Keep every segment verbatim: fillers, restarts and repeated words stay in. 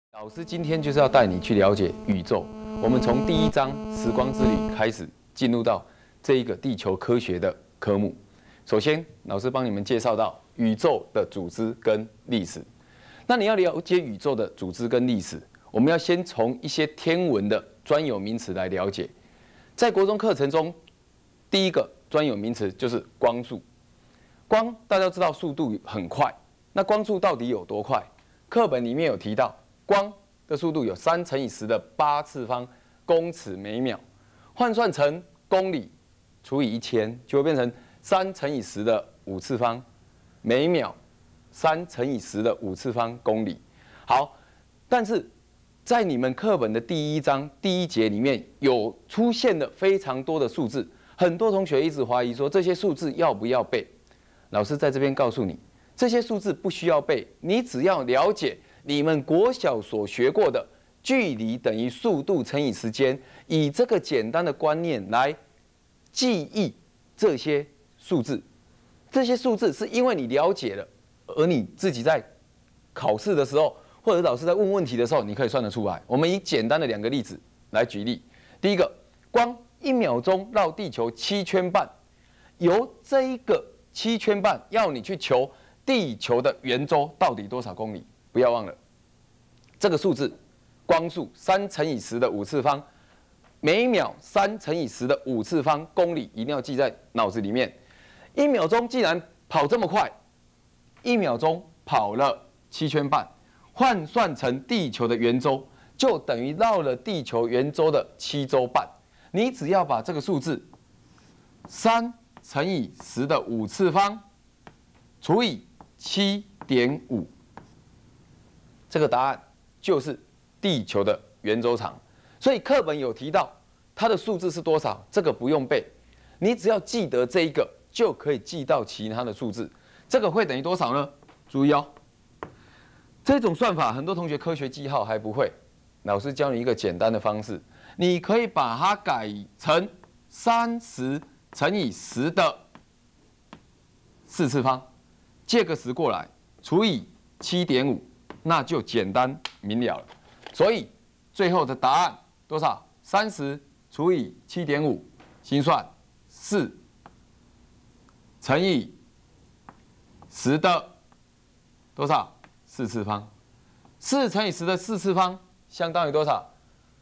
老师今天就是要带你去了解宇宙。我们从第一章《时光之旅》开始，进入到这一个地球科学的科目。首先，老师帮你们介绍到宇宙的组织跟历史。那你要了解宇宙的组织跟历史，我们要先从一些天文的专有名词来了解。在国中课程中，第一个专有名词就是光速。光大家都知道速度很快，那光速到底有多快？课本里面有提到。 光的速度有三乘以十的八次方公尺每秒，换算成公里除以一千，就会变成三乘以十的五次方每秒，三乘以十的五次方公里。好，但是在你们课本的第一章第一节里面有出现了非常多的数字，很多同学一直怀疑说这些数字要不要背？老师在这边告诉你，这些数字不需要背，你只要了解。 你们国小所学过的距离等于速度乘以时间，以这个简单的观念来记忆这些数字。这些数字是因为你了解了，而你自己在考试的时候，或者老师在问问题的时候，你可以算得出来。我们以简单的两个例子来举例。第一个，光一秒钟绕地球七圈半，由这一个七圈半要你去求地球的圆周到底多少公里。 不要忘了，这个数字，光速三乘以十的五次方，每秒三乘以十的五次方公里，一定要记在脑子里面。一秒钟既然跑这么快，一秒钟跑了七圈半，换算成地球的圆周，就等于绕了地球圆周的七周半。你只要把这个数字三乘以十的五次方除以七点五。 这个答案就是地球的圆周长，所以课本有提到它的数字是多少，这个不用背，你只要记得这一个就可以记到其他的数字。这个会等于多少呢？注意哦，这种算法很多同学科学记号还不会，老师教你一个简单的方式，你可以把它改成三十乘以十的四次方，借个十过来除以七点五。 那就简单明了了，所以最后的答案多少？三十除以七点五，心算四乘以十的多少？四次方。四乘以十的四次方相当于多少？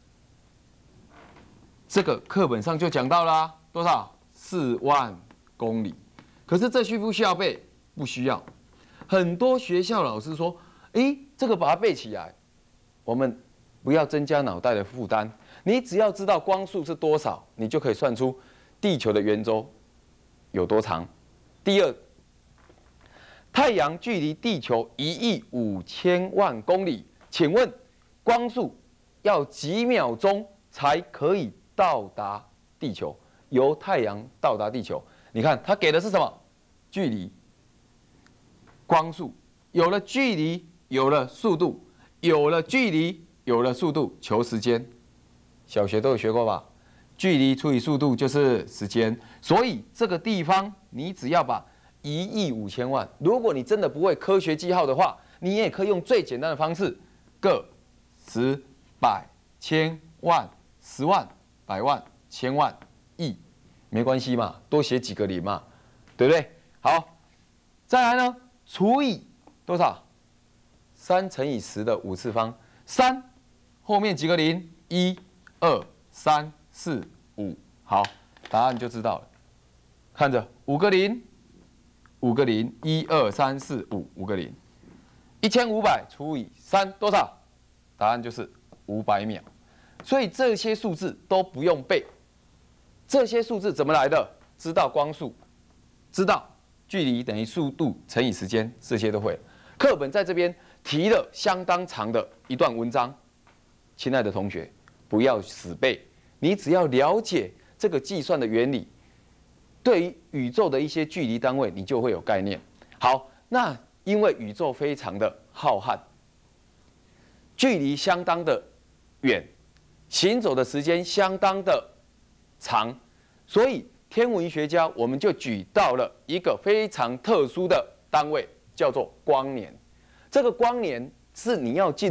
这个课本上就讲到啦，多少？四万公里。可是这需不需要背？不需要。很多学校老师说。 诶，这个把它背起来，我们不要增加脑袋的负担。你只要知道光速是多少，你就可以算出地球的圆周有多长。第二，太阳距离地球一亿五千万公里，请问光速要几秒钟才可以到达地球？由太阳到达地球，你看它给的是什么？距离、光速，有了距离。 有了速度，有了距离，有了速度，求时间。小学都有学过吧？距离除以速度就是时间。所以这个地方，你只要把一亿五千万，如果你真的不会科学记号的话，你也可以用最简单的方式，个、十、百、千、万、十万、百万、千万、亿，没关系嘛，多写几个零嘛，对不对？好，再来呢，除以多少？ 三乘以十的五次方，三后面几个零？一、二、三、四、五。好，答案就知道了。看着五个零，五个零，一二三四五，五个零。一千五百除以三多少？答案就是五百秒。所以这些数字都不用背。这些数字怎么来的？知道光速，知道距离等于速度乘以时间，这些都会。课本在这边。 提了相当长的一段文章，亲爱的同学，不要死背，你只要了解这个计算的原理，对于宇宙的一些距离单位，你就会有概念。好，那因为宇宙非常的浩瀚，距离相当的远，行走的时间相当的长，所以天文学家我们就举到了一个非常特殊的单位，叫做光年。 这个光年是你要进入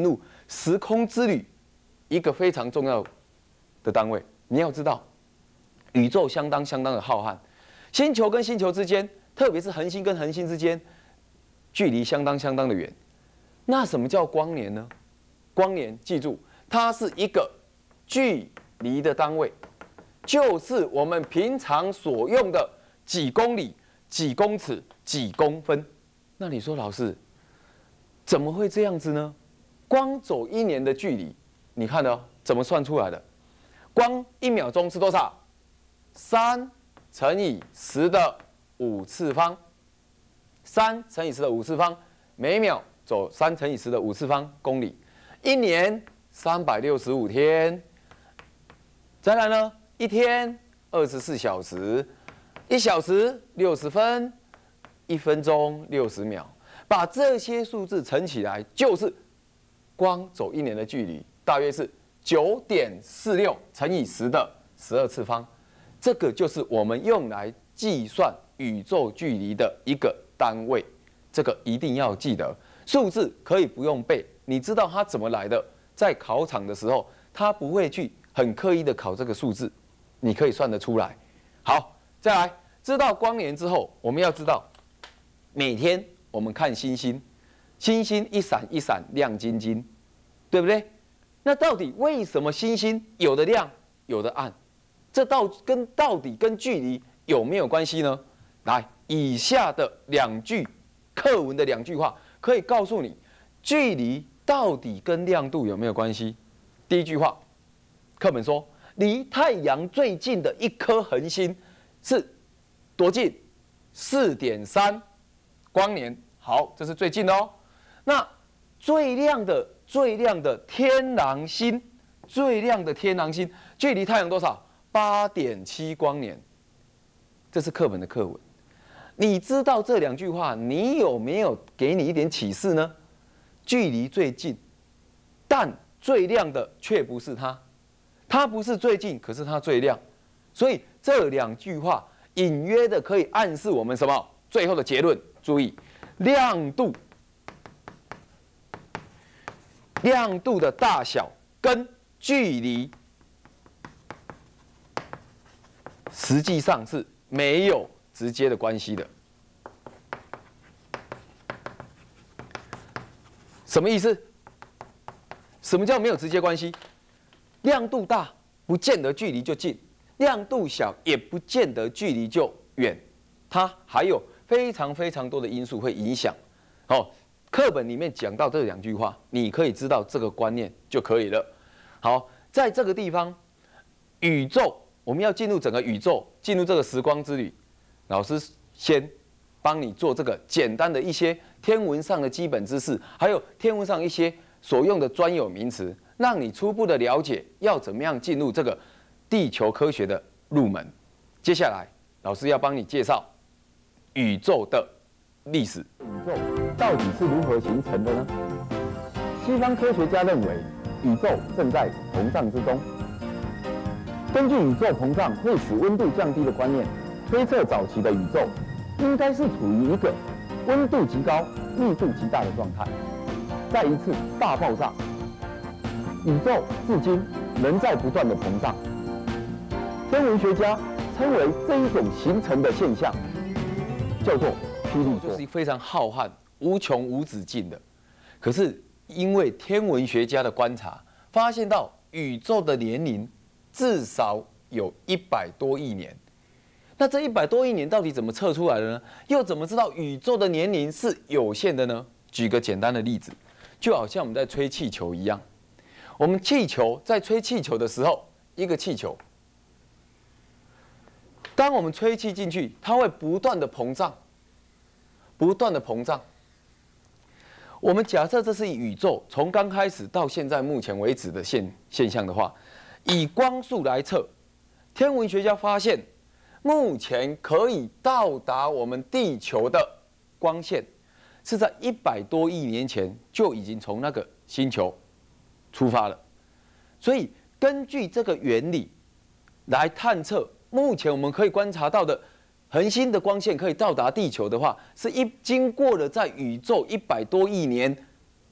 时空之旅一个非常重要的单位。你要知道，宇宙相当相当的浩瀚，星球跟星球之间，特别是恒星跟恒星之间，距离相当相当的远。那什么叫光年呢？光年，记住，它是一个距离的单位，就是我们平常所用的几公里、几公尺、几公分。那你说，老师，怎么会这样子呢？光走一年的距离，你看哦，怎么算出来的？光一秒钟是多少？三乘以十的五次方。三乘以十的五次方，每秒走三乘以十的五次方公里。一年三百六十五天。再来呢，一天二十四小时，一小时六十分，一分钟六十秒。把这些数字乘起来，就是光走一年的距离，大约是九点四六乘以十的十二次方。这个就是我们用来计算宇宙距离的一个单位。这个一定要记得，数字可以不用背，你知道它怎么来的，在考场的时候，它不会去很刻意的考这个数字，你可以算得出来。好，再来，知道光年之后，我们要知道，每天我们看星星，星星一闪一闪亮晶晶，对不对？那到底为什么星星有的亮，有的暗？这到跟到底跟距离有没有关系呢？来，以下的两句课文的两句话可以告诉你，距离到底跟亮度有没有关系。第一句话，课本说，离太阳最近的一颗恒星是多近？四点三光年。好，这是最近的哦。那最亮的最亮的天狼星，最亮的天狼星距离太阳多少？八点七光年。这是课本的课文。你知道这两句话，你有没有给你一点启示呢？距离最近，但最亮的却不是它，它不是最近，可是它最亮。所以这两句话隐约的可以暗示我们什么？最后的结论，注意，亮度，亮度的大小跟距离实际上是没有直接的关系的。什么意思？什么叫没有直接关系？亮度大不见得距离就近，亮度小也不见得距离就远，它还有非常非常多的因素会影响。哦，课本里面讲到这两句话，你可以知道这个观念就可以了。好，在这个地方，宇宙我们要进入整个宇宙，进入这个时光之旅。老师先帮你做这个简单的一些天文上的基本知识，还有天文上一些所用的专有名词，让你初步的了解要怎么样进入这个地球科学的入门。接下来，老师要帮你介绍宇宙的历史。宇宙到底是如何形成的呢？西方科学家认为，宇宙正在膨胀之中。根据宇宙膨胀会使温度降低的观念，推测早期的宇宙应该是处于一个温度极高、密度极大的状态。在一次大爆炸，宇宙至今仍在不断的膨胀。天文学家称为这一种形成的现象叫做霹雳波，就是非常浩瀚、无穷无止境的。可是因为天文学家的观察，发现到宇宙的年龄至少有一百多亿年。那这一百多亿年到底怎么测出来的呢？又怎么知道宇宙的年龄是有限的呢？举个简单的例子，就好像我们在吹气球一样，我们气球在吹气球的时候，一个气球，当我们吹气进去，它会不断的膨胀，不断的膨胀。我们假设这是宇宙从刚开始到现在目前为止的现现象的话，以光速来测，天文学家发现，目前可以到达我们地球的光线，是在一百多亿年前就已经从那个星球出发了。所以根据这个原理来探测，目前我们可以观察到的恒星的光线可以到达地球的话，是一经过了在宇宙一百多亿年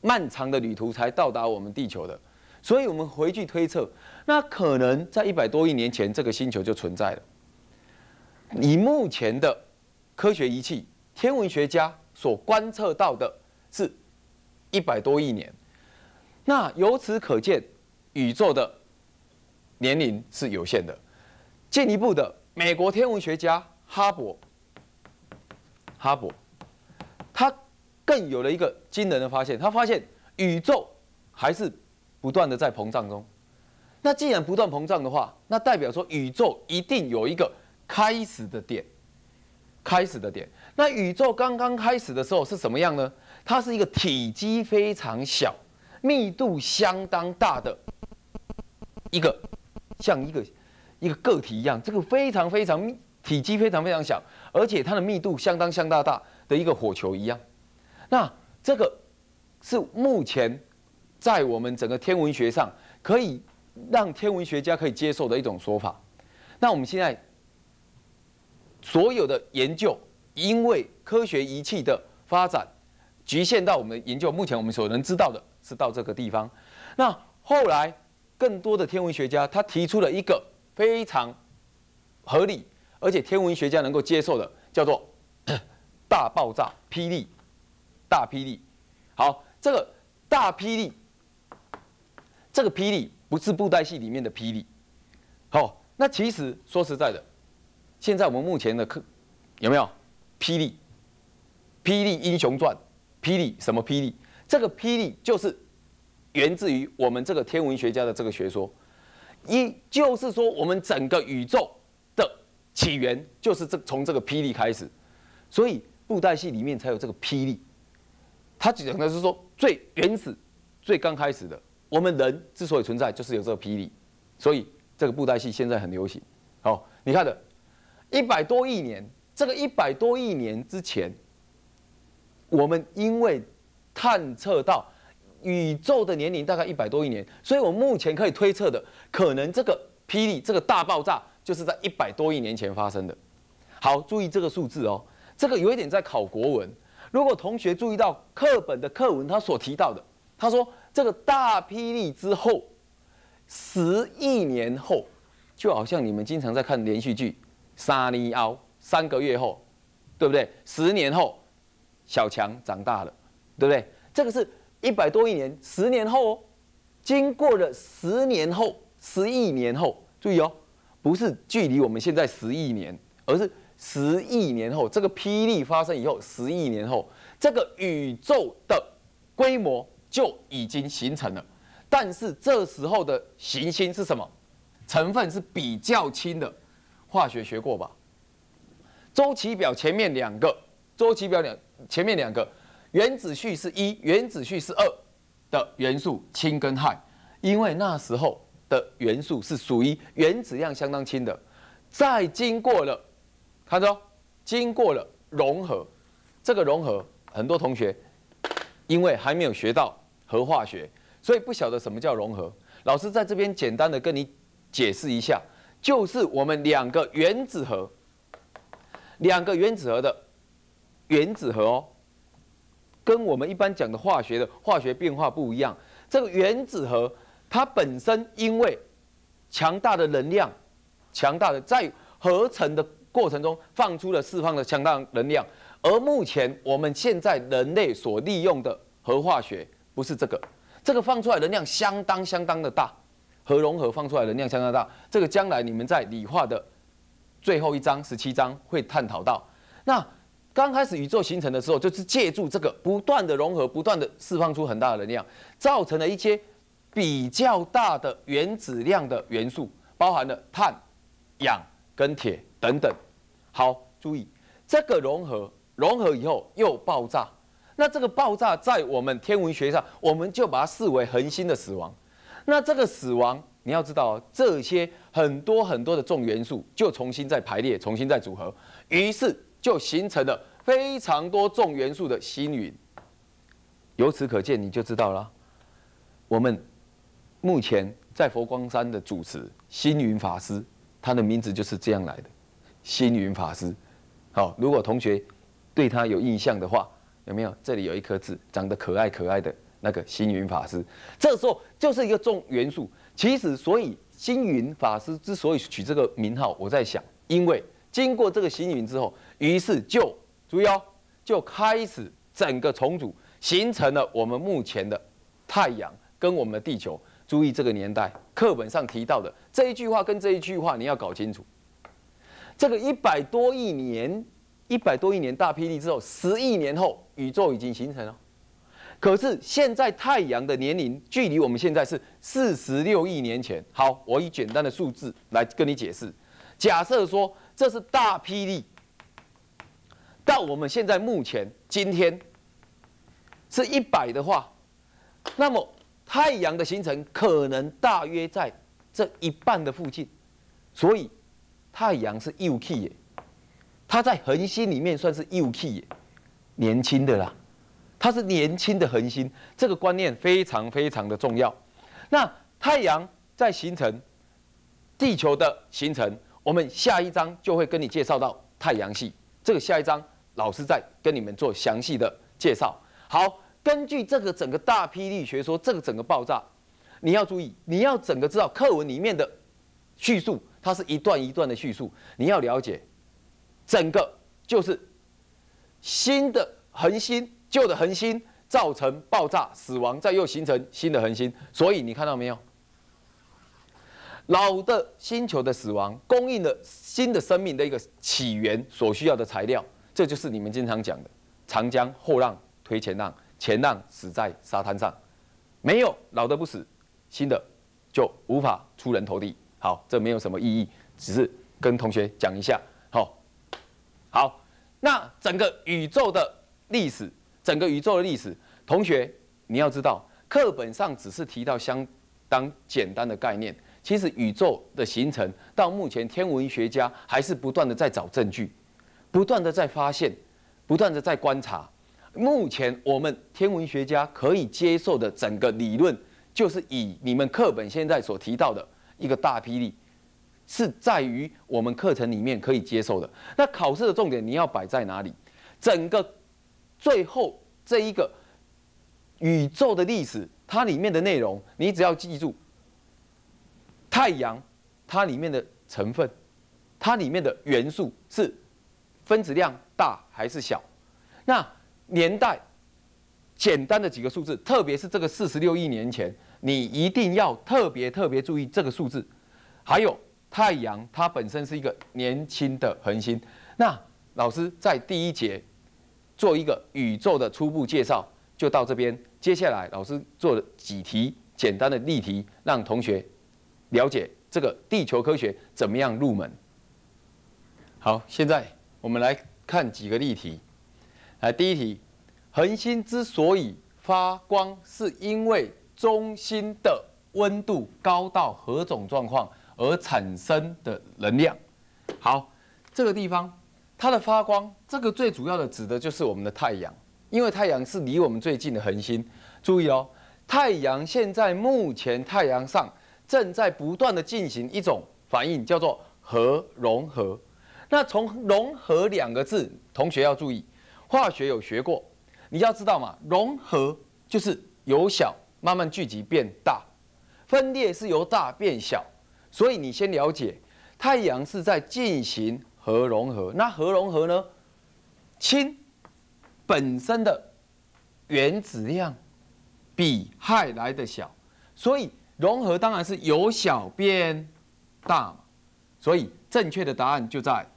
漫长的旅途才到达我们地球的。所以我们回去推测，那可能在一百多亿年前，这个星球就存在了。以目前的科学仪器，天文学家所观测到的是一百多亿年。那由此可见，宇宙的年龄是有限的。进一步的，美国天文学家哈勃，哈勃，他更有了一个惊人的发现，他发现宇宙还是不断的在膨胀中。那既然不断膨胀的话，那代表说宇宙一定有一个开始的点，开始的点。那宇宙刚刚开始的时候是什么样呢？它是一个体积非常小、密度相当大的一个，像一个一个个体一样，这个非常非常体积非常非常小，而且它的密度相当相当大的一个火球一样。那这个是目前在我们整个天文学上可以让天文学家可以接受的一种说法。那我们现在所有的研究，因为科学仪器的发展，局限到我们研究，目前我们所能知道的是到这个地方。那后来更多的天文学家他提出了一个非常合理，而且天文学家能够接受的，叫做大爆炸、霹雳、大霹雳。好，这个大霹雳，这个霹雳不是布袋戏里面的霹雳。好，那其实说实在的，现在我们目前的课有没有霹雳？霹雳英雄传，霹雳什么霹雳？这个霹雳就是源自于我们这个天文学家的这个学说，一就是说我们整个宇宙的起源就是这从这个霹雳开始，所以布袋戏里面才有这个霹雳。它讲的是说最原始、最刚开始的，我们人之所以存在，就是有这个霹雳，所以这个布袋戏现在很流行。好，你看的，一百多亿年，这个一百多亿年之前，我们因为探测到宇宙的年龄大概一百多亿年，所以我们目前可以推测的，可能这个霹雳这个大爆炸就是在一百多亿年前发生的。好，注意这个数字哦，这个有一点在考国文。如果同学注意到课本的课文，他所提到的，他说这个大霹雳之后，十亿年后，就好像你们经常在看连续剧《三年后》，三个月后，对不对？十年后，小强长大了，对不对？这个是一百多亿年，十年后哦，经过了十年后，十亿年后，注意哦，不是距离我们现在十亿年，而是十亿年后，这个霹雳发生以后，十亿年后，这个宇宙的规模就已经形成了。但是这时候的行星是什么？成分是比较轻的，化学学过吧？周期表前面两个，周期表两前面两个，原子序是一，原子序是二的元素，氢跟氦，因为那时候的元素是属于原子量相当轻的，再经过了。看着，经过了融合，这个融合，很多同学因为还没有学到核化学，所以不晓得什么叫融合。老师在这边简单的跟你解释一下，就是我们两个原子核，两个原子核的原子核哦，跟我们一般讲的化学的化学变化不一样。这个原子核它本身因为强大的能量，强大的在合成的过程中放出了释放了相当能量，而目前我们现在人类所利用的核化学不是这个，这个放出来能量相当相当的大，核融合放出来能量相当大，这个将来你们在理化的最后一章十七章会探讨到。那刚开始宇宙形成的时候，就是借助这个不断的融合，不断的释放出很大的能量，造成了一些比较大的原子量的元素，包含了碳、氧跟铁等等。好，注意这个融合，融合以后又爆炸。那这个爆炸在我们天文学上，我们就把它视为恒星的死亡。那这个死亡，你要知道，这些很多很多的重元素就重新再排列，重新再组合，于是就形成了非常多重元素的星云。由此可见，你就知道了，我们目前在佛光山的主持星云法师，他的名字就是这样来的。星云法师，好，如果同学对他有印象的话，有没有？这里有一颗痣，长得可爱可爱的， 那个星云法师。这时候就是一个重元素。其实，所以星云法师之所以取这个名号，我在想，因为经过这个星云之后，于是就注意哦，就开始整个重组，形成了我们目前的太阳跟我们的地球。注意这个年代课本上提到的这一句话跟这一句话，你要搞清楚。这个一百多亿年，一百多亿年大霹雳之后，十亿年后，宇宙已经形成了。可是现在太阳的年龄距离我们现在是四十六亿年前。好，我以简单的数字来跟你解释。假设说这是大霹雳，到我们现在目前今天是一百的话，那么太阳的形成可能大约在这一半的附近，所以太阳是幼气耶，它在恒星里面算是幼气耶，年轻的啦，它是年轻的恒星，这个观念非常非常的重要。那太阳在形成，地球的形成，我们下一章就会跟你介绍到太阳系，这个下一章老师再跟你们做详细的介绍。好。根据这个整个大霹雳学说，这个整个爆炸，你要注意，你要整个知道课文里面的叙述，它是一段一段的叙述，你要了解，整个就是新的恒星、旧的恒星造成爆炸、死亡，再又形成新的恒星。所以你看到没有？老的星球的死亡，供应了新的生命的一个起源所需要的材料，这就是你们经常讲的长江后浪推前浪。前浪死在沙滩上，没有老的不死，新的就无法出人头地。好，这没有什么意义，只是跟同学讲一下。好，好，那整个宇宙的历史，整个宇宙的历史，同学你要知道，课本上只是提到相当简单的概念，其实宇宙的形成到目前，天文学家还是不断的在找证据，不断的在发现，不断的在观察。目前我们天文学家可以接受的整个理论，就是以你们课本现在所提到的一个大霹雳，是在于我们课程里面可以接受的。那考试的重点你要摆在哪里？整个最后这一个宇宙的历史，它里面的内容，你只要记住，太阳它里面的成分，它里面的元素是分子量大还是小？那年代简单的几个数字，特别是这个四十六亿年前，你一定要特别特别注意这个数字。还有太阳，它本身是一个年轻的恒星。那老师在第一节做一个宇宙的初步介绍，就到这边。接下来老师做了几题简单的例题，让同学了解这个地球科学怎么样入门。好，现在我们来看几个例题。来，第一题，恒星之所以发光，是因为中心的温度高到何种状况而产生的能量。好，这个地方它的发光，这个最主要的指的就是我们的太阳，因为太阳是离我们最近的恒星。注意哦，太阳现在目前太阳上正在不断的进行一种反应，叫做核融合。那从融合两个字，同学要注意。化学有学过，你要知道嘛，融合就是由小慢慢聚集变大，分裂是由大变小，所以你先了解，太阳是在进行核融合。那核融合呢，氢本身的原子量比氦来的小，所以融合当然是由小变大嘛，所以正确的答案就在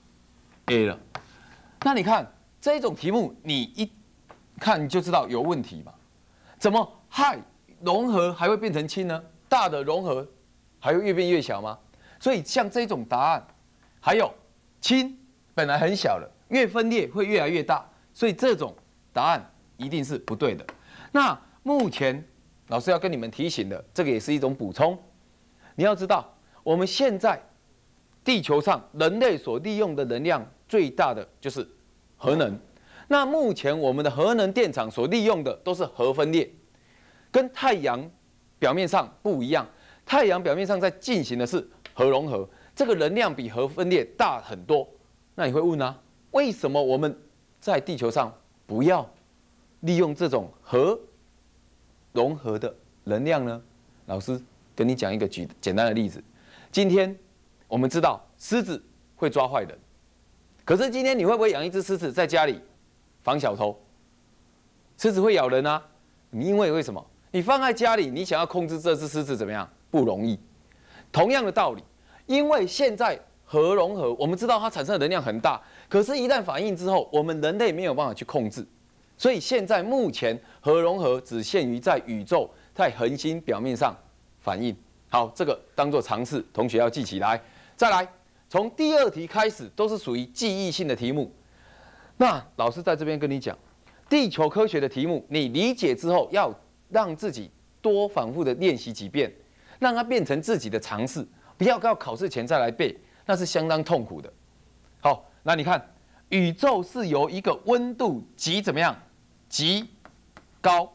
A 了。那你看。这种题目你一看你就知道有问题嘛？怎么氦融合还会变成氢呢？大的融合还会越变越小吗？所以像这种答案，还有氢本来很小了，越分裂会越来越大，所以这种答案一定是不对的。那目前老师要跟你们提醒的，这个也是一种补充。你要知道，我们现在地球上人类所利用的能量最大的就是核能。那目前我们的核能电厂所利用的都是核分裂，跟太阳表面上不一样。太阳表面上在进行的是核融合，这个能量比核分裂大很多。那你会问啊，为什么我们在地球上不要利用这种核融合的能量呢？老师跟你讲一个举简单的例子。今天我们知道狮子会抓坏人，可是今天你会不会养一只狮子在家里防小偷？狮子会咬人啊，因为为什么？你放在家里，你想要控制这只狮子怎么样？不容易。同样的道理，因为现在核融合，我们知道它产生的能量很大，可是，一旦反应之后，我们人类没有办法去控制，所以现在目前核融合只限于在宇宙在恒星表面上反应。好，这个当做常识，同学要记起来。再来，从第二题开始都是属于记忆性的题目。那老师在这边跟你讲，地球科学的题目，你理解之后，要让自己多反复的练习几遍，让它变成自己的常识，不要到考试前再来背，那是相当痛苦的。好，那你看，宇宙是由一个温度极怎么样，极高，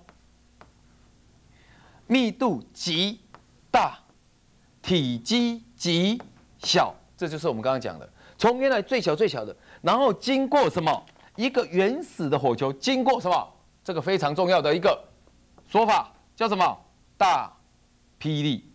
密度极大，体积极小，这就是我们刚刚讲的，从原来最小最小的，然后经过什么？一个原始的火球，经过什么？这个非常重要的一个说法叫什么？大霹雳。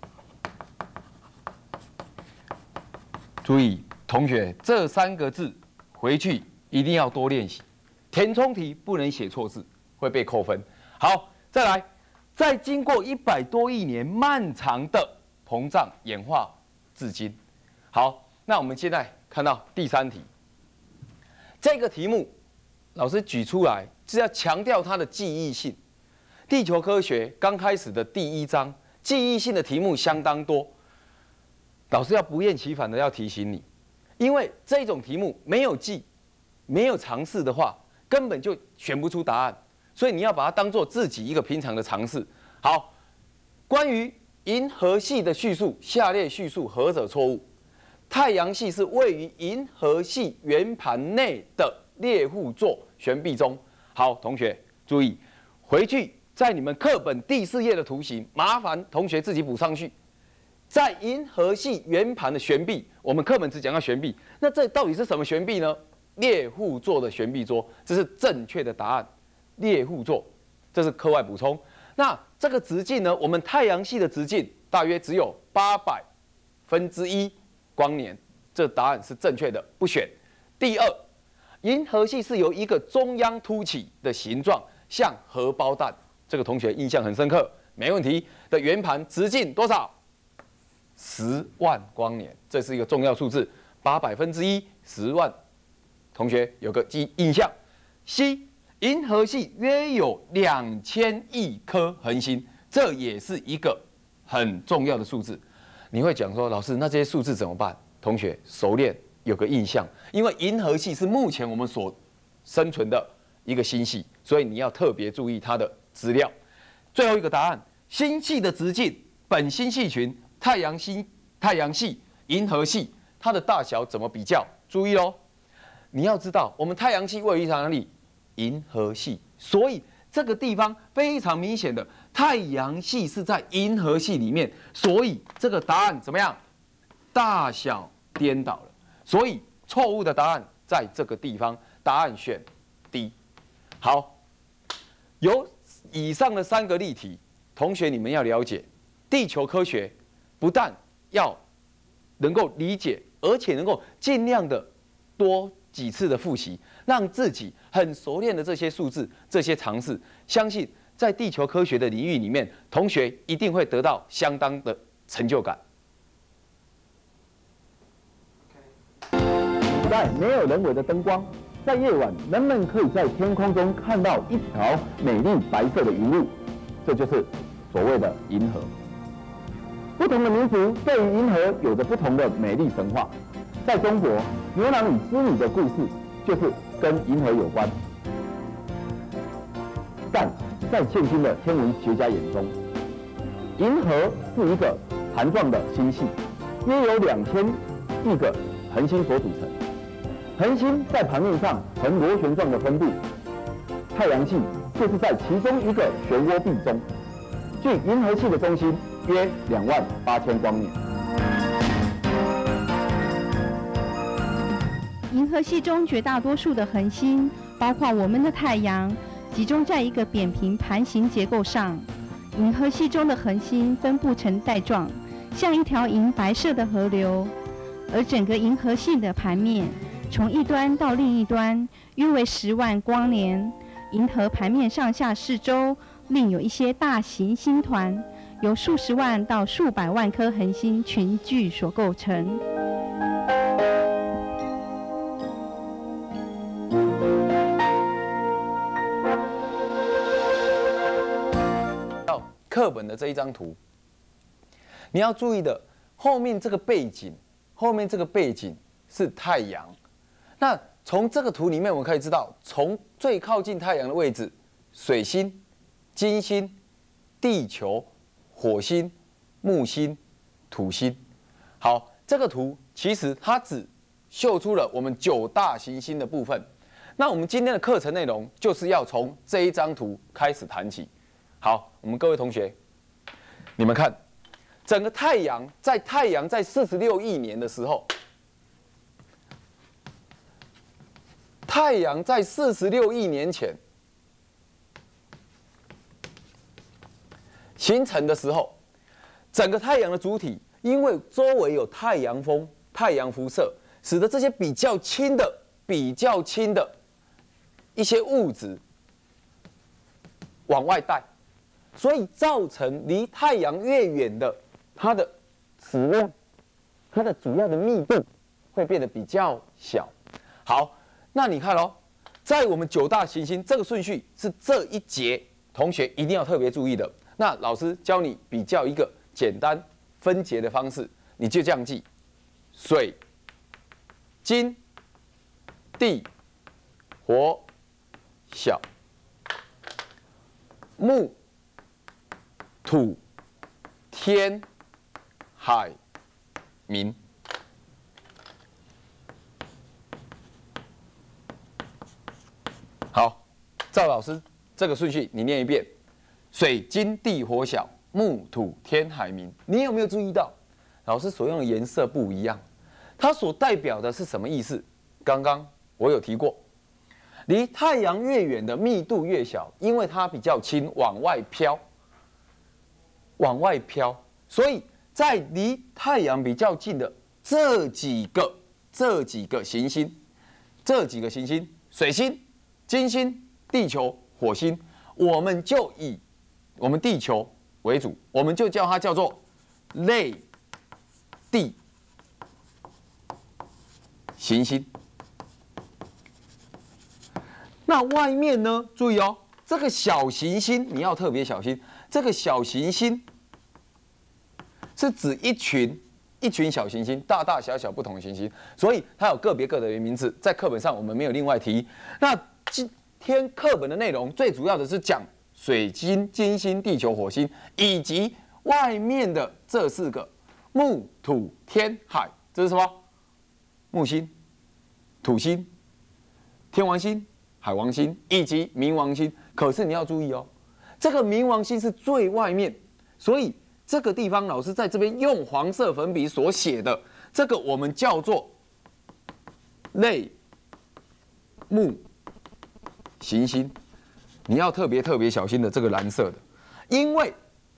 注意，同学，这三个字回去一定要多练习。填充题不能写错字，会被扣分。好，再来，在经过一百多亿年漫长的膨胀演化至今。好，那我们现在看到第三题，这个题目老师举出来是要强调它的记忆性。地球科学刚开始的第一章，记忆性的题目相当多。老师要不厌其烦的要提醒你，因为这种题目没有记、没有尝试的话，根本就选不出答案，所以你要把它当做自己一个平常的尝试。好，关于银河系的叙述，下列叙述何者错误？太阳系是位于银河系圆盘内的猎户座旋臂中。好，同学注意，回去在你们课本第四页的图形，麻烦同学自己补上去。在银河系圆盘的旋臂，我们课本只讲到旋臂，那这到底是什么旋臂呢？猎户座的旋臂桌，这是正确的答案。猎户座，这是课外补充。那这个直径呢？我们太阳系的直径大约只有八百分之一光年，这答案是正确的，不选。第二，银河系是由一个中央凸起的形状，像荷包蛋，这个同学印象很深刻，没问题的圆盘直径多少？十万光年，这是一个重要数字，八百分之一，十万。同学有个记印象。C， 银河系约有两千亿颗恒星，这也是一个很重要的数字。你会讲说，老师，那这些数字怎么办？同学熟练有个印象，因为银河系是目前我们所生存的一个星系，所以你要特别注意它的资料。最后一个答案，星系的直径，本星系群。太阳系、太阳系、银河系，它的大小怎么比较？注意哦，你要知道，我们太阳系位于哪里？银河系，所以这个地方非常明显的，太阳系是在银河系里面，所以这个答案怎么样？大小颠倒了，所以错误的答案在这个地方，答案选 D。好，有以上的三个例题，同学你们要了解地球科学。不但要能够理解，而且能够尽量的多几次的复习，让自己很熟练的这些数字、这些常识，相信在地球科学的领域里面，同学一定会得到相当的成就感。 古代没有人为的灯光，在夜晚，人们可以在天空中看到一条美丽白色的云雾，这就是所谓的银河。不同的民族对于银河有着不同的美丽神话。在中国，牛郎与织女的故事就是跟银河有关。但在现今的天文学家眼中，银河是一个盘状的星系，约有两千亿个恒星所组成。恒星在盘面上呈螺旋状的分布，太阳系就是在其中一个漩涡壁中，距银河系的中心约两万八千光年。 银河系中绝大多数的恒星，包括我们的太阳，集中在一个扁平盘形结构上。 银河系中的恒星分布成带状，像一条银白色的河流，而整个银河系的盘面从一端到另一端约为十万光年。银河盘面上下四周另有一些大型星团，由数十万到数百万颗恒星群聚所构成。 到课本的这一张图，你要注意的，后面这个背景，后面这个背景是太阳。那从这个图里面，我们可以知道，从最靠近太阳的位置，水星、金星、地球、火星、木星、土星。好，这个图其实它只秀出了我们九大行星的部分。那我们今天的课程内容就是要从这一张图开始谈起。好，我们各位同学，你们看，整个太阳在太阳在四十六亿年的时候。太阳在四十六亿年前形成的时候，整个太阳的主体因为周围有太阳风、太阳辐射，使得这些比较轻的、比较轻的一些物质往外带，所以造成离太阳越远的，它的质量、它的主要的密度会变得比较小。好。那你看哦，在我们九大行星这个顺序是这一节，同学一定要特别注意的。那老师教你比较一个简单分解的方式，你就这样记：水、金、地、火、小、木、土、天、海、冥。好，赵老师这个顺序你念一遍：水、金、地、火、小、木、土、天、海、冥。你有没有注意到，老师所用的颜色不一样？它所代表的是什么意思？刚刚我有提过，离太阳越远的密度越小，因为它比较轻，往外飘，往外飘。所以在离太阳比较近的这几个、这几个行星，这几个行星，水星、金星、地球、火星，我们就以我们地球为主，我们就叫它叫做类地行星。那外面呢？注意哦，这个小行星你要特别小心。这个小行星是指一群一群小行星，大大小小不同的行星，所以它有个别个的名字，在课本上我们没有另外提。那今天课本的内容最主要的是讲水星、金星、地球、火星，以及外面的这四个木、土、天、海。这是什么？木星、土星、天王星、海王星以及冥王星。可是你要注意哦，这个冥王星是最外面，所以这个地方老师在这边用黄色粉笔所写的，这个我们叫做类木行星，你要特别特别小心的这个蓝色的，因为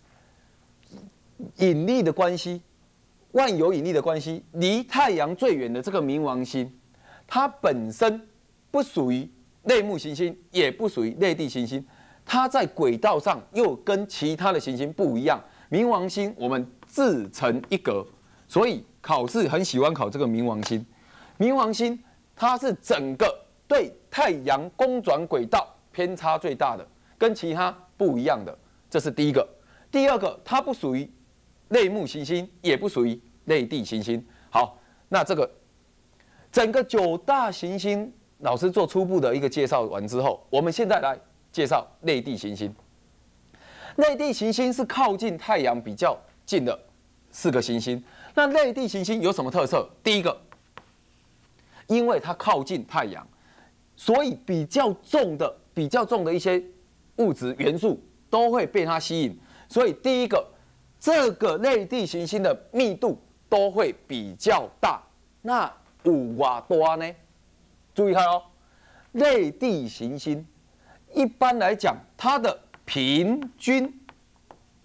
引力的关系，万有引力的关系，离太阳最远的这个冥王星，它本身不属于类木行星，也不属于类地行星，它在轨道上又跟其他的行星不一样。冥王星我们自成一格，所以考试很喜欢考这个冥王星。冥王星它是整个对太阳公转轨道偏差最大的，跟其他不一样的，这是第一个。第二个，它不属于类木行星，也不属于类地行星。好，那这个整个九大行星，老师做初步的一个介绍完之后，我们现在来介绍类地行星。类地行星是靠近太阳比较近的四个行星。那类地行星有什么特色？第一个，因为它靠近太阳，所以比较重的、比较重的一些物质元素都会被它吸引。所以第一个，这个类地行星的密度都会比较大。那有多大呢？注意看哦，类地行星一般来讲，它的平均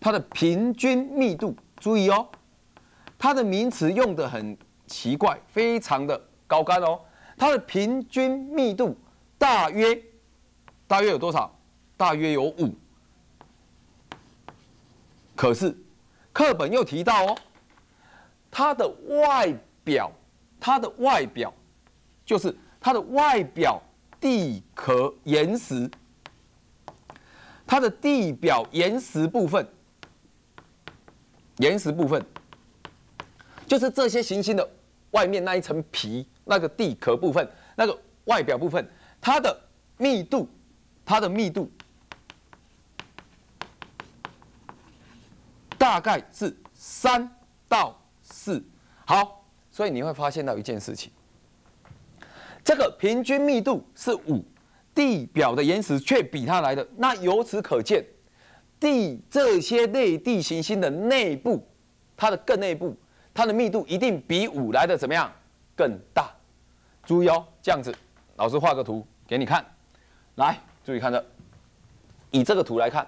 它的平均密度，注意哦，它的名词用的很奇怪，非常的高干哦。它的平均密度大约大约有多少？大约有五。可是课本又提到哦，它的外表，它的外表就是它的外表地壳岩石，它的地表岩石部分。岩石部分就是这些行星的外面那一层皮，那个地壳部分，那个外表部分，它的密度，它的密度大概是三到四。好，所以你会发现到一件事情，这个平均密度是五，地表的岩石却比它来的，那由此可见。地这些类地行星的内部，它的更内部，它的密度一定比五来的怎么样更大？注意哦，这样子，老师画个图给你看。来，注意看这，以这个图来看，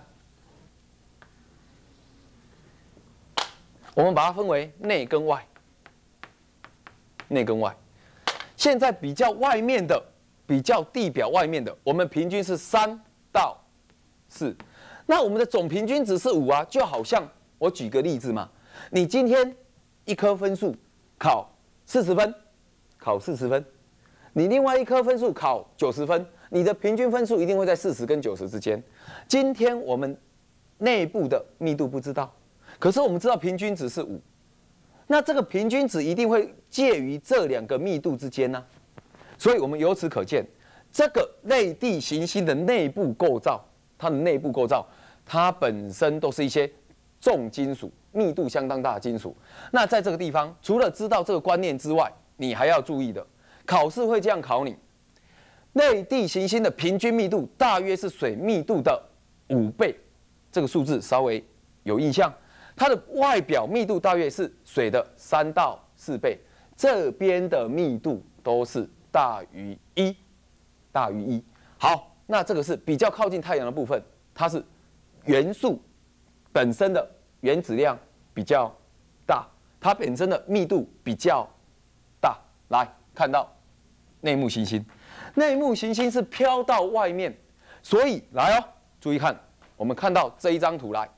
我们把它分为内跟外，内跟外。现在比较外面的，比较地表外面的，我们平均是三到四。那我们的总平均值是五啊，就好像我举个例子嘛，你今天一科分数考四十分，考四十分，你另外一科分数考九十分，你的平均分数一定会在四十跟九十之间。今天我们内部的密度不知道，可是我们知道平均值是五，那这个平均值一定会介于这两个密度之间呢、啊，所以我们由此可见，这个类地行星的内部构造。它的内部构造，它本身都是一些重金属，密度相当大的金属。那在这个地方，除了知道这个观念之外，你还要注意的，考试会这样考你：类地行星的平均密度大约是水密度的五倍，这个数字稍微有印象。它的外表密度大约是水的三到四倍，这边的密度都是大于一，大于一。好。那这个是比较靠近太阳的部分，它是元素本身的原子量比较大，它本身的密度比较大。来看到内木行星，内木行星是飘到外面，所以来哦，注意看，我们看到这一张图来，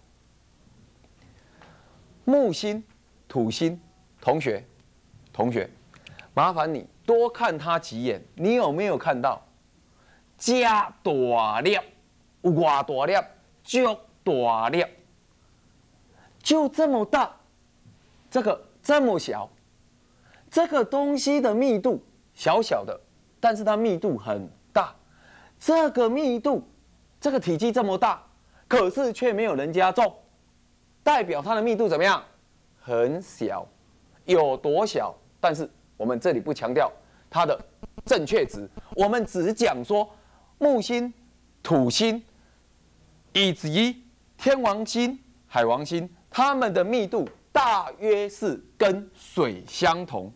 木星、土星，同学，同学，麻烦你多看它几眼，你有没有看到？加大粒，有偌大粒，足大粒，就这么大，这个这么小，这个东西的密度小小的，但是它密度很大。这个密度，这个体积这么大，可是却没有人家重，代表它的密度怎么样？很小，有多小？但是我们这里不强调它的正确值，我们只讲说。木星、土星以及天王星、海王星，它们的密度大约是跟水相同。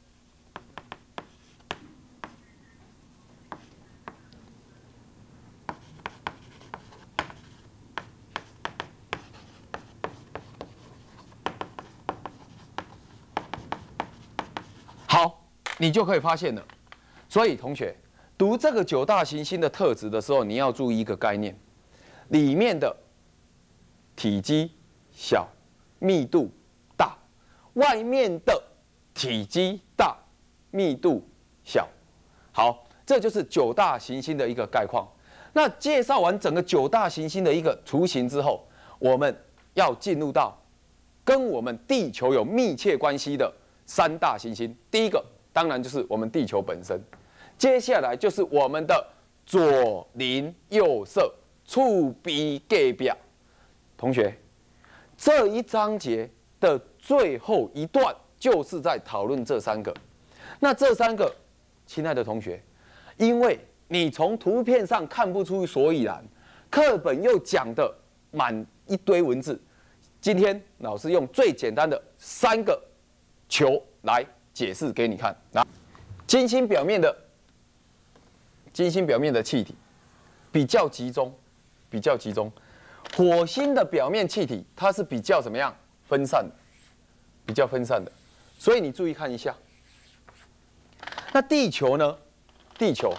好，你就可以发现了。所以，同学。读这个九大行星的特质的时候，你要注意一个概念：里面的体积小，密度大；外面的体积大，密度小。好，这就是九大行星的一个概况。那介绍完整个九大行星的一个雏形之后，我们要进入到跟我们地球有密切关系的三大行星。第一个当然就是我们地球本身。接下来就是我们的左邻右舍、触鼻隔壁。同学，这一章节的最后一段就是在讨论这三个。那这三个，亲爱的同学，因为你从图片上看不出所以然，课本又讲的满一堆文字，今天老师用最简单的三个球来解释给你看。那金星表面的。金星表面的气体比较集中，比较集中。 火星的表面气体它是比较怎么样分散的，比较分散的，所以你注意看一下。那地球呢？地球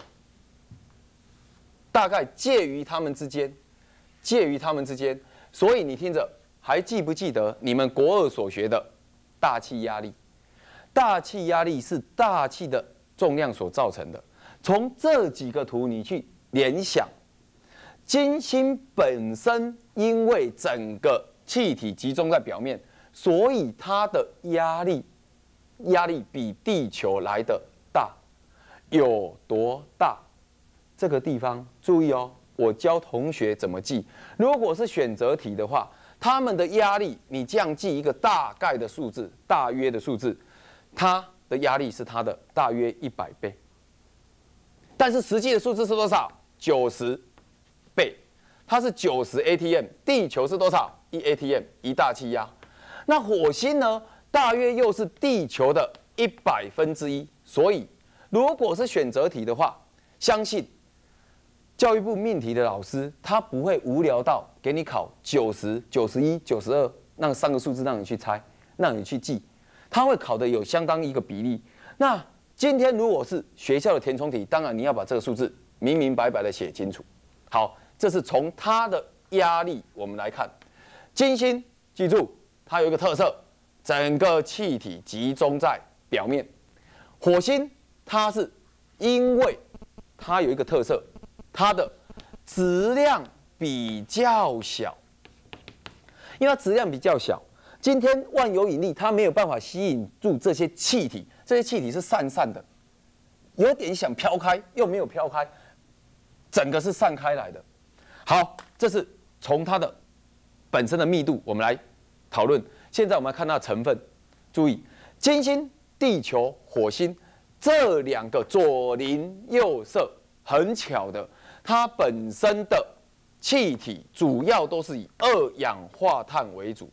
大概介于它们之间，介于它们之间，所以你听着，还记不记得你们国二所学的大气压力？大气压力是大气的重量所造成的。从这几个图你去联想，金星本身因为整个气体集中在表面，所以它的压力压力比地球来的大，有多大？这个地方注意哦，我教同学怎么记。如果是选择题的话，他们的压力你这样记一个大概的数字，大约的数字，它的压力是它的大约一百倍。但是实际的数字是多少？九十倍，它是九十 A T M， 地球是多少？一 A T M， 一大气压。那火星呢？大约又是地球的一百分之一。所以，如果是选择题的话，相信教育部命题的老师他不会无聊到给你考九十、九十一、九十二那三个数字让你去猜，让你去记，他会考的有相当一个比例。那今天如果是学校的填充题，当然你要把这个数字明明白白的写清楚。好，这是从它的压力我们来看，金星记住它有一个特色，整个气体集中在表面。火星它是因为它有一个特色，它的质量比较小，因为它质量比较小。今天万有引力它没有办法吸引住这些气体，这些气体是散散的，有点想飘开又没有飘开，整个是散开来的。好，这是从它的本身的密度我们来讨论。现在我们来看它的成分，注意金星、地球、火星这两个左邻右舍，很巧的，它本身的气体主要都是以二氧化碳为主。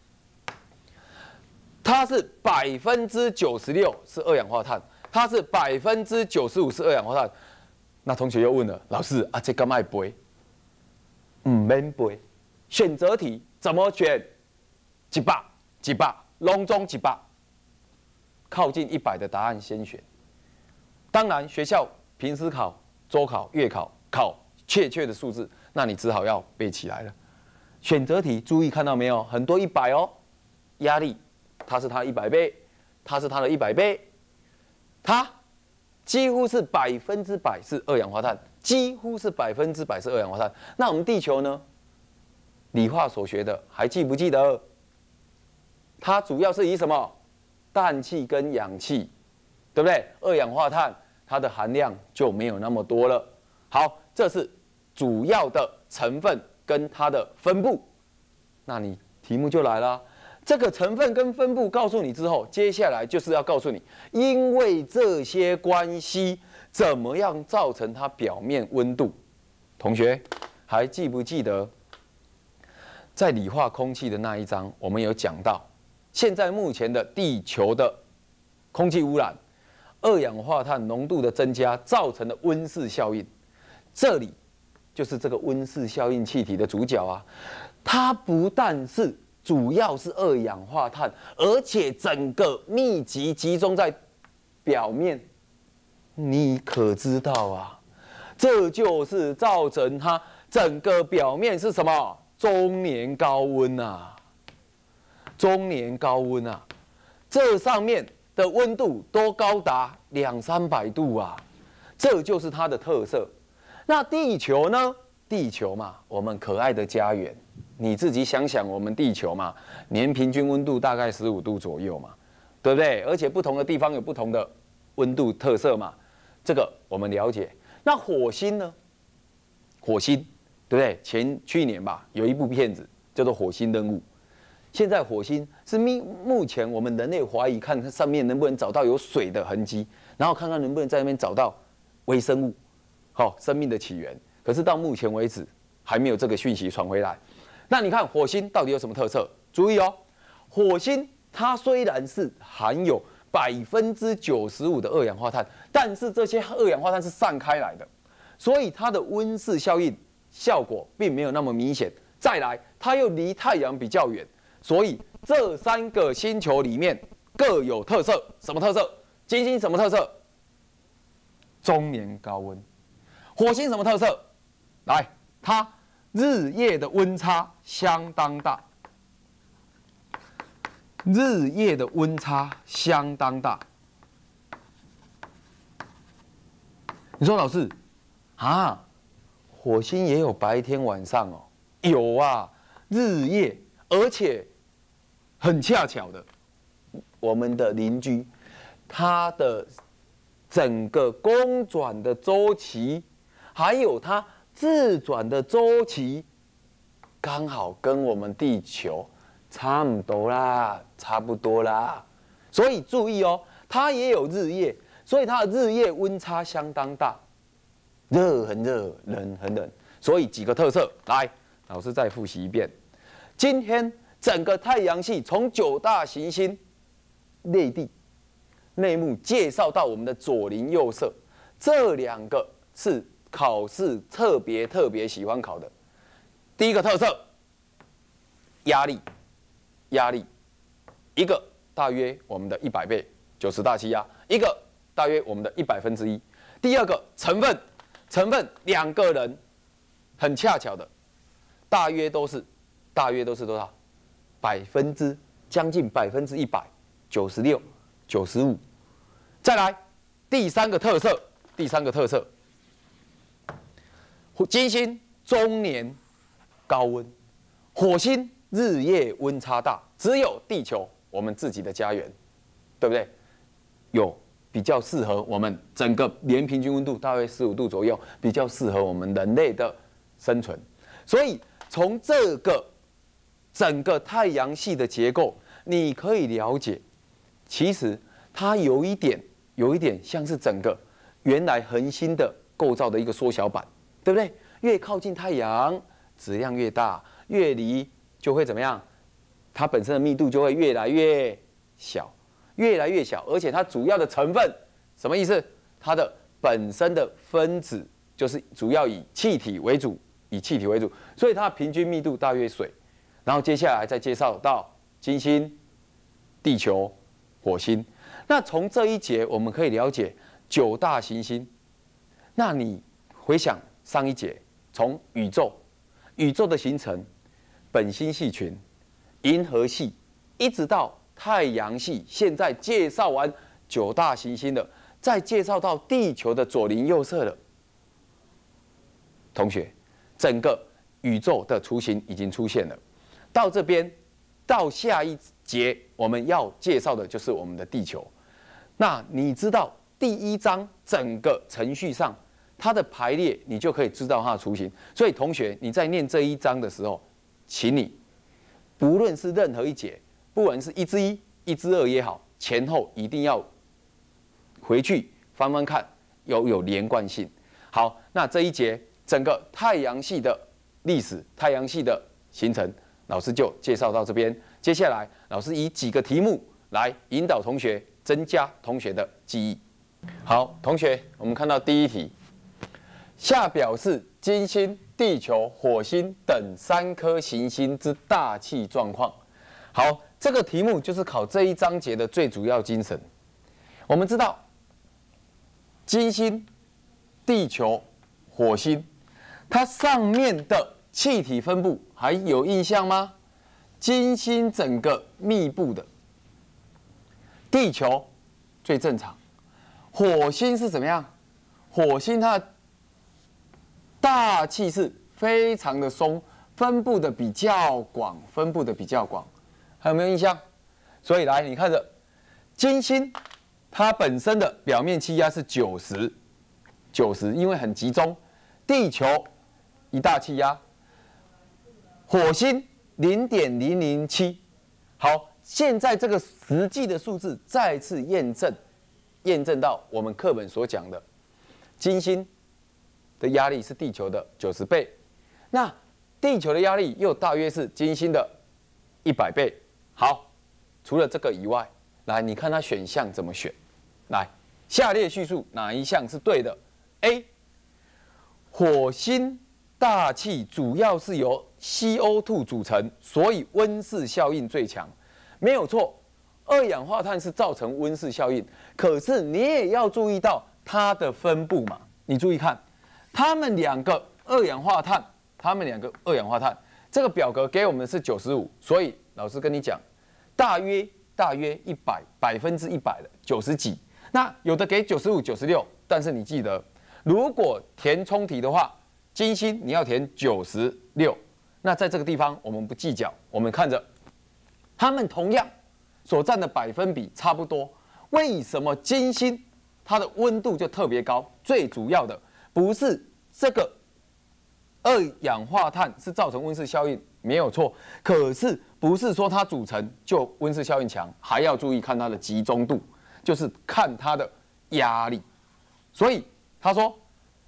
它是百分之九十六是二氧化碳，它是百分之九十五是二氧化碳。那同学又问了，老师啊，这干嘛背？唔免背，选择题怎么选？一百，一百，拢中一百，靠近一百的答案先选。当然，学校平时考、周考、月考考确切的数字，那你只好要背起来了。选择题注意看到没有？很多一百哦，压力。它是它一百倍，它是它的一百倍，它几乎是百分之百是二氧化碳，几乎是百分之百是二氧化碳。那我们地球呢？理化所学的还记不记得？它主要是以什么？氮气跟氧气，对不对？二氧化碳它的含量就没有那么多了。好，这是主要的成分跟它的分布。那你题目就来了。这个成分跟分布告诉你之后，接下来就是要告诉你，因为这些关系，怎么样造成它表面温度？同学还记不记得，在理化空气的那一章，我们有讲到，现在目前的地球的空气污染，二氧化碳浓度的增加造成的温室效应，这里就是这个温室效应气体的主角啊，它不但是主要是二氧化碳，而且整个密集集中在表面，你可知道啊？这就是造成它整个表面是什么？终年高温啊！终年高温啊！这上面的温度都高达两三百度啊！这就是它的特色。那地球呢？地球嘛，我们可爱的家园。你自己想想，我们地球嘛，年平均温度大概十五度左右嘛，对不对？而且不同的地方有不同的温度特色嘛，这个我们了解。那火星呢？火星，对不对？前去年吧，有一部片子叫做《火星任务》。现在火星是目目前我们人类怀疑，看看上面能不能找到有水的痕迹，然后看看能不能在那边找到微生物，好、哦，生命的起源。可是到目前为止，还没有这个讯息传回来。那你看火星到底有什么特色？注意哦，火星它虽然是含有百分之九十五的二氧化碳，但是这些二氧化碳是散开来的，所以它的温室效应效果并没有那么明显。 再来它又离太阳比较远，所以这三个星球里面各有特色。什么特色？金星什么特色？终年高温。火星什么特色？来，它日夜的温差相当大。日夜的温差相当大。你说老师啊，火星也有白天晚上哦？有啊，日夜，而且很恰巧的，我们的邻居，它的整个公转的周期，还有它自转的周期，刚好跟我们地球差不多啦，差不多啦。所以注意哦，它也有日夜，所以它的日夜温差相当大，热很热，冷很冷。所以几个特色，来，老师再复习一遍。今天整个太阳系从九大行星内地内幕介绍到我们的左邻右舍，这两个是考试特别特别喜欢考的。第一个特色，压力。压力，一个大约我们的一百倍，九十大气压；一个大约我们的一百分之一。第二个成分，成分两个人很恰巧的，大约都是，大约都是多少？百分之将近百分之一百，九十六、九十五。再来第三个特色，第三个特色，金星终年高温，火星日夜温差大，只有地球我们自己的家园，对不对？有比较适合我们整个年平均温度大约十五度左右，比较适合我们人类的生存。所以从这个整个太阳系的结构，你可以了解，其实它有一点，有一点像是整个原来恒星的构造的一个缩小版，对不对？越靠近太阳，质量越大；越离就会怎么样？它本身的密度就会越来越小，越来越小，而且它主要的成分什么意思？它的本身的分子就是主要以气体为主，以气体为主，所以它的平均密度大约水。然后接下来再介绍到金星、地球、火星。那从这一节我们可以了解九大行星。那你回想上一节，从宇宙、宇宙的形成。本星系群、银河系，一直到太阳系，现在介绍完九大行星了，再介绍到地球的左邻右舍了。同学，整个宇宙的雏形已经出现了。到这边，到下一节我们要介绍的就是我们的地球。那你知道第一章整个程序上它的排列，你就可以知道它的雏形。所以同学，你在念这一章的时候，请你，不论是任何一节，不管是一之一、一之二也好，前后一定要回去翻翻看，有有连贯性。好，那这一节整个太阳系的历史、太阳系的形成，老师就介绍到这边。接下来，老师以几个题目来引导同学，增加同学的记忆。好，同学，我们看到第一题，下表示金星、地球、火星等三颗行星之大气状况。好，这个题目就是考这一章节的最主要精神。我们知道，金星、地球、火星，它上面的气体分布还有印象吗？金星整个密布的，地球最正常，火星是怎么样？火星它的大气是非常的松，分布的比较广，分布的比较广，还有没有印象？所以来，你看着金星，它本身的表面气压是九十，九十，因为很集中。地球一大气压，火星零点零零七。好，现在这个实际的数字再次验证，验证到我们课本所讲的，金星的压力是地球的九十倍，那地球的压力又大约是金星的一百倍。好，除了这个以外，来你看它选项怎么选？来，下列叙述哪一项是对的 ？A. 火星大气主要是由 C O 二 组成，所以温室效应最强，没有错。二氧化碳是造成温室效应，可是你也要注意到它的分布嘛。你注意看，它们两个二氧化碳，它们两个二氧化碳，这个表格给我们的是九十五，所以老师跟你讲，大约大约一百百分之一百的九十几。那有的给九十五、九十六，但是你记得，如果填充题的话，金星你要填九十六。那在这个地方我们不计较，我们看着，它们同样所占的百分比差不多。为什么金星它的温度就特别高？最主要的不是这个二氧化碳是造成温室效应，没有错。可是不是说它组成就温室效应强，还要注意看它的集中度，就是看它的压力。所以他说，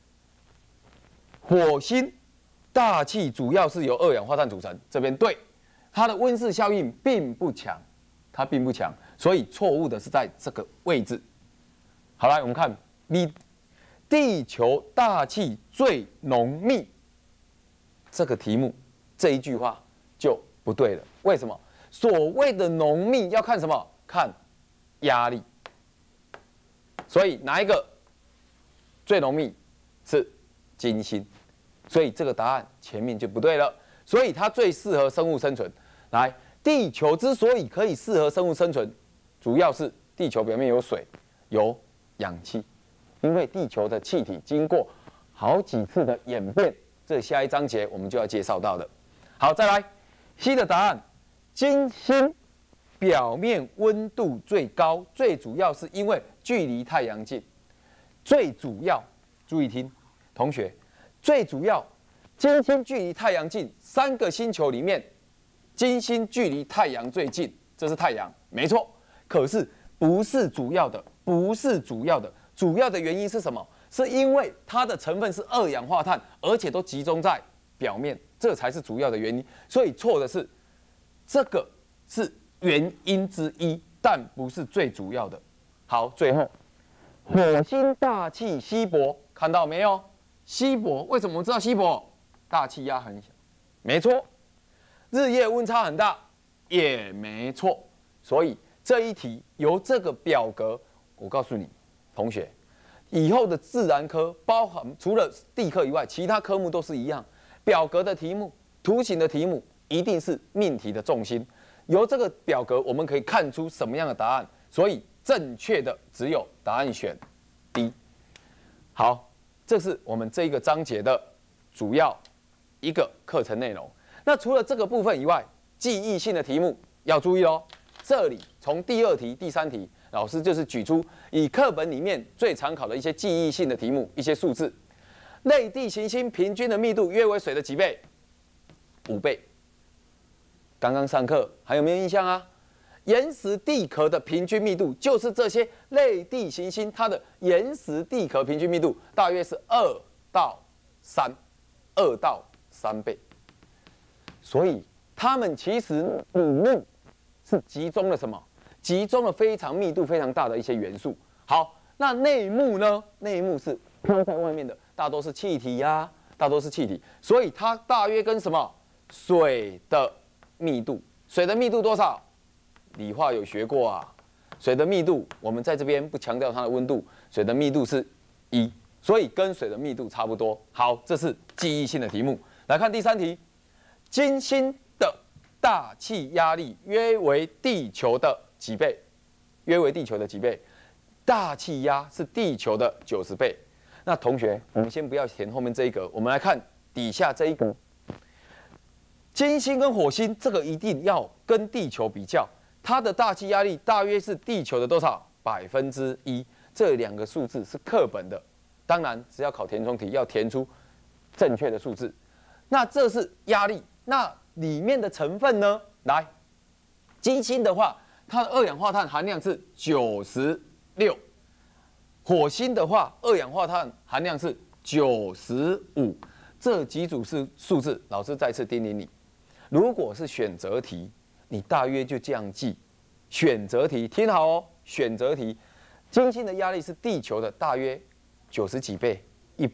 火星大气主要是由二氧化碳组成，这边对，它的温室效应并不强，它并不强，所以错误的是在这个位置。好，来我们看 B， 地球大气最浓密，这个题目这一句话就不对了。为什么？所谓的浓密要看什么？看压力。所以哪一个最浓密是金星？所以这个答案前面就不对了。所以它最适合生物生存。来，地球之所以可以适合生物生存，主要是地球表面有水，有氧气，因为地球的气体经过好几次的演变，这下一章节我们就要介绍到的。好，再来 C 的答案，金星表面温度最高，最主要是因为距离太阳近。最主要，注意听，同学，最主要，金星距离太阳近，三个星球里面，金星距离太阳最近，这是太阳，没错。可是不是主要的，不是主要的，主要的原因是什么？是因为它的成分是二氧化碳，而且都集中在表面，这才是主要的原因。所以错的是，这个是原因之一，但不是最主要的。好，最后，火星大气稀薄，看到没有？稀薄，为什么我们知道稀薄？大气压很小，没错。日夜温差很大，也没错。所以这一题由这个表格，我告诉你，同学，以后的自然科包含除了地科以外，其他科目都是一样。表格的题目、图形的题目一定是命题的重心。由这个表格我们可以看出什么样的答案，所以正确的只有答案选 D。好，这是我们这一个章节的主要一个课程内容。那除了这个部分以外，记忆性的题目要注意哦。这里从第二题、第三题，老师就是举出以课本里面最常考的一些记忆性的题目，一些数字。类地行星平均的密度约为水的几倍？五倍。刚刚上课还有没有印象啊？岩石地壳的平均密度就是这些类地行星它的岩石地壳平均密度大约是二到三，二到三倍。所以它们其实里面是集中了什么？集中了非常密度非常大的一些元素。好，那内幕呢？内幕是飘在外面的，大多是气体呀、啊，大多是气体，所以它大约跟什么水的密度？水的密度多少？理化有学过啊。水的密度，我们在这边不强调它的温度，水的密度是一，所以跟水的密度差不多。好，这是记忆性的题目。来看第三题，金星的大气压力约为地球的几倍？约为地球的几倍？大气压是地球的九十倍。那同学，我们先不要填后面这一格，我们来看底下这一格。金星跟火星这个一定要跟地球比较，它的大气压力大约是地球的多少？百分之一。这两个数字是课本的，当然只要考填充题要填出正确的数字。那这是压力，那里面的成分呢？来，金星的话，它的二氧化碳含量是九十六，火星的话，二氧化碳含量是九十五。这几组是数字，老师再次叮咛你，如果是选择题，你大约就这样记。选择题听好哦，选择题，金星的压力是地球的大约九十几倍，一百。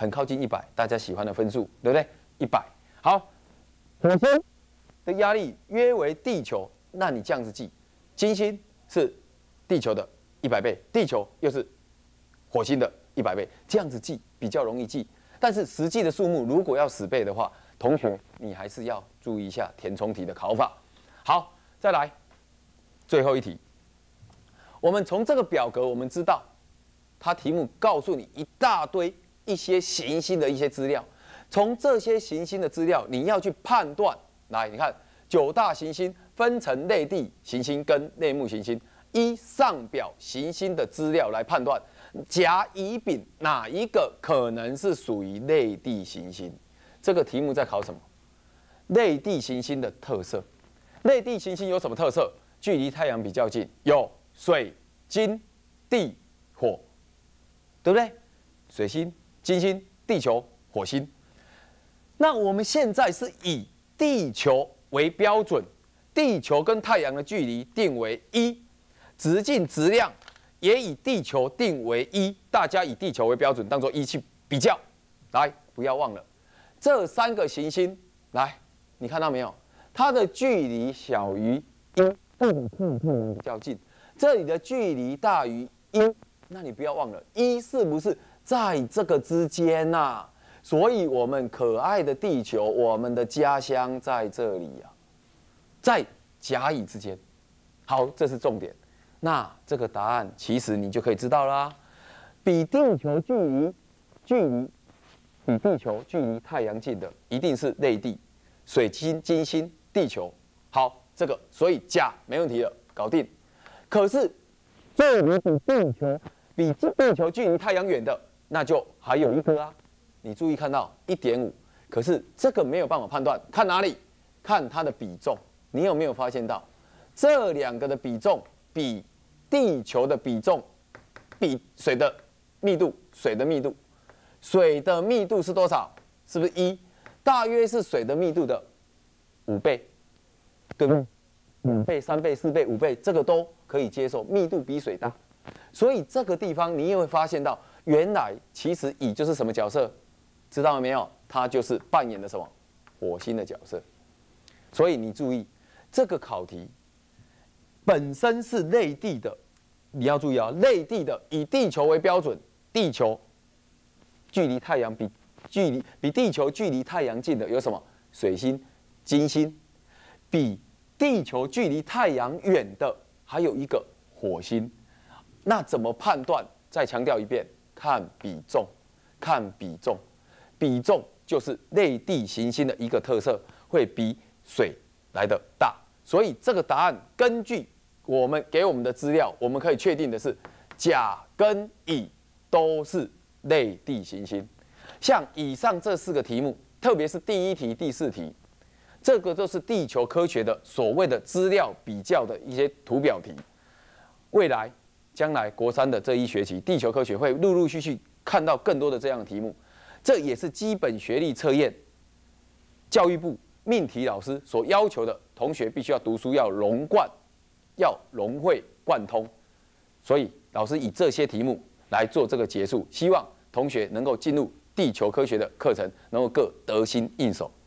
很靠近一百，大家喜欢的分数，对不对？一百。好，火星的压力约为地球，那你这样子记，金星是地球的一百倍，地球又是火星的一百倍，这样子记比较容易记。但是实际的数目如果要十倍的话，同学你还是要注意一下填充题的考法。好，再来最后一题。我们从这个表格，我们知道，它题目告诉你一大堆一些行星的一些资料。从这些行星的资料，你要去判断。来，你看九大行星分成类地行星跟类木行星，依上表行星的资料来判断甲、乙、丙哪一个可能是属于类地行星。这个题目在考什么？类地行星的特色。类地行星有什么特色？距离太阳比较近，有水、金、地、火，对不对？水星、金星、地球、火星。那我们现在是以地球为标准，地球跟太阳的距离定为一，直径质量也以地球定为一，大家以地球为标准，当做一去比较。来，不要忘了这三个行星，来，你看到没有？它的距离小于一，比较近。这里的距离大于一，那你不要忘了，一是不是在这个之间呐、啊？所以，我们可爱的地球，我们的家乡在这里呀、啊，在甲乙之间。好，这是重点。那这个答案其实你就可以知道啦，比地球距离距离比地球距离太阳近的，一定是类地，水星、金星、地球。好，这个所以甲没问题了，搞定。可是这里比地球比地球距离太阳远的，那就还有一个啊。你注意看到 一点五， 可是这个没有办法判断，看哪里？看它的比重。你有没有发现到这两个的比重比地球的比重比水的密度？水的密度，水的密度是多少？是不是一？大约是水的密度的五倍，对不对？五倍、三倍、四倍、五倍，这个都可以接受，密度比水大。所以这个地方你也会发现到，原来其实乙就是什么角色？知道了没有？它就是扮演的什么火星的角色。所以你注意，这个考题本身是类地的，你要注意啊，类地的以地球为标准，地球距离太阳比距离比地球距离太阳近的有什么？水星、金星。比地球距离太阳远的还有一个火星。那怎么判断？再强调一遍，看比重，看比重。比重就是类地行星的一个特色，会比水来的大。所以这个答案根据我们给我们的资料，我们可以确定的是，甲跟乙都是类地行星。像以上这四个题目，特别是第一题、第四题，这个都是地球科学的所谓的资料比较的一些图表题。未来将来国三的这一学期，地球科学会陆陆续续看到更多的这样的题目。这也是基本学历测验，教育部命题老师所要求的，同学必须要读书要融贯，要融会贯通。所以老师以这些题目来做这个结束，希望同学能够进入地球科学的课程，能够各得心应手。